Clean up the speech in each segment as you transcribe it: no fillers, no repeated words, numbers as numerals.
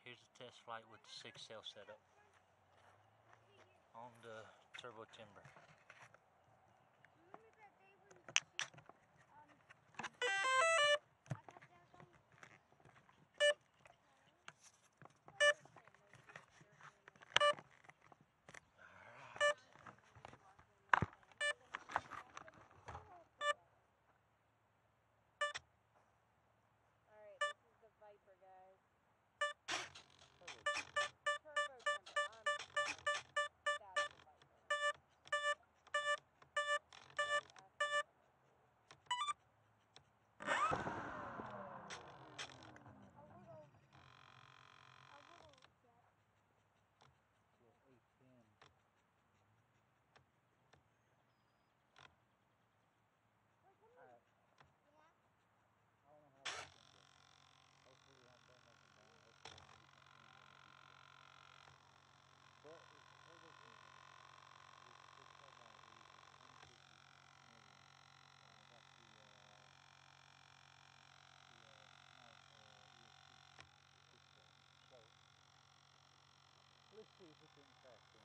Here's a test flight with the 6-cell setup on the turbo timber. Let's see if we can faster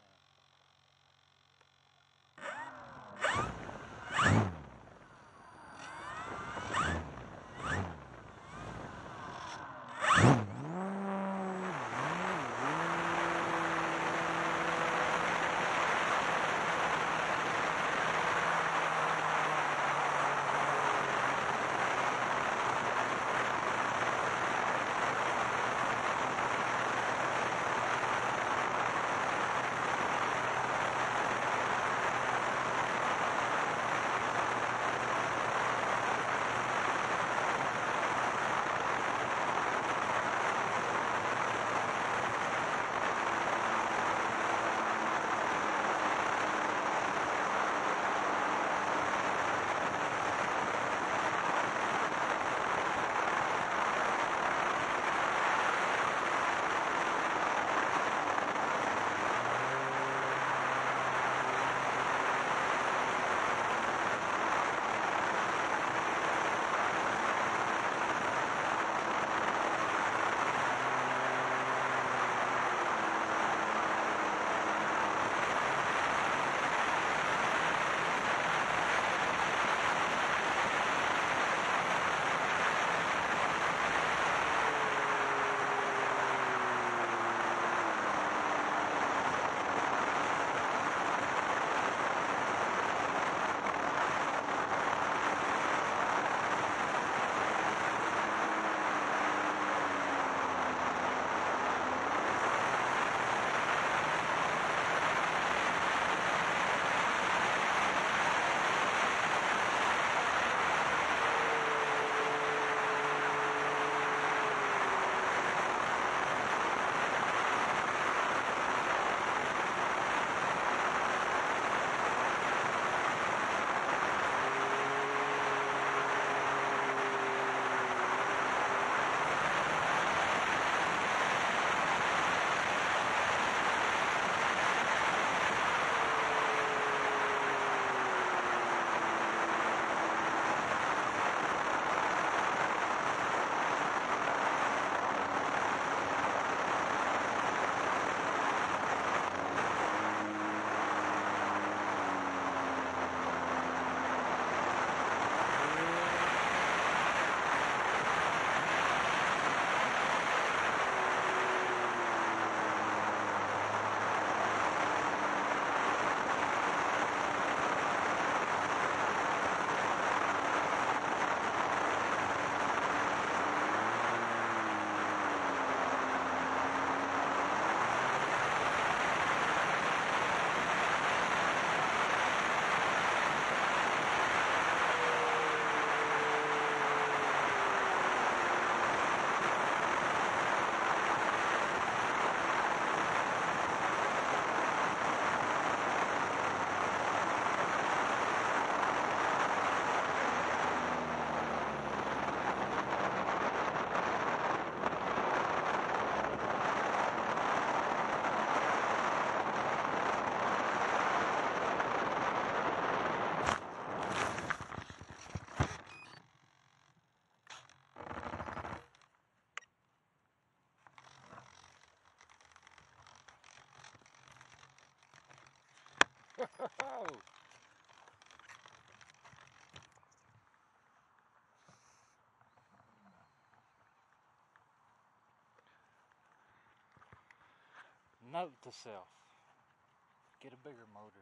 Note to self, get a bigger motor.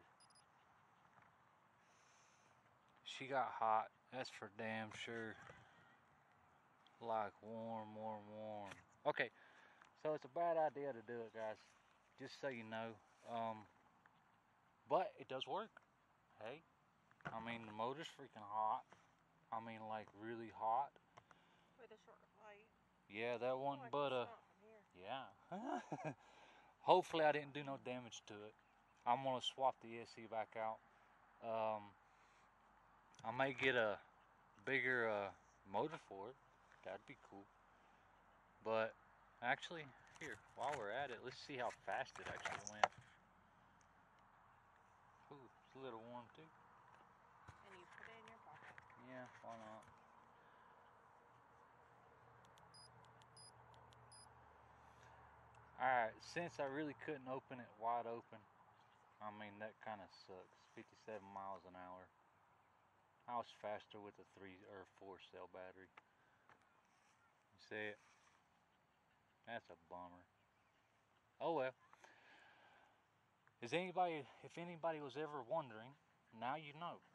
She got hot, that's for damn sure. Like warm. Okay, so it's a bad idea to do it, guys, just so you know. But it does work. Hey, I mean, the motor's freaking hot. I mean, like really hot. With a short flight. Yeah, that one, I but can smell it from here. yeah. Hopefully I didn't do no damage to it. I'm gonna swap the ESC back out. I may get a bigger motor for it. That'd be cool. But actually, here, while we're at it, let's see how fast it actually went. Ooh, it's a little warm too. And you put it in your pocket. Yeah, why not? Alright, since I really couldn't open it wide open, I mean, that kind of sucks. 57 miles an hour. I was faster with a 3 or 4 cell battery. You see it? That's a bummer. Oh well. If anybody was ever wondering, now you know.